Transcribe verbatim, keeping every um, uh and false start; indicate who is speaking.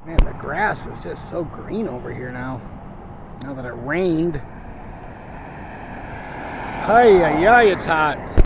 Speaker 1: Man, the grass is just so green over here now. Now that it rained. Hi, hi, hi, it's hot.